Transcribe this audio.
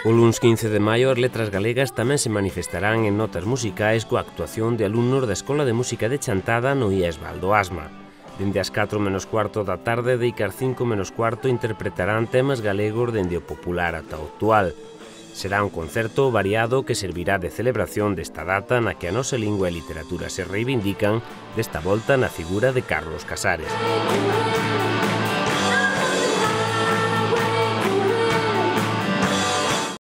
O luns 15 de maio as letras galegas tamén se manifestarán en notas musicais coa actuación de alumnos da Escola de Música de Chantada no IES Valdo Asma. Dende as 4 menos cuarto da tarde e as 5 menos cuarto interpretarán temas galegos dende o popular ata o actual. Será un concerto variado que servirá de celebración desta data na que a nosa lingua e literatura se reivindican, desta volta na figura de Carlos Casares.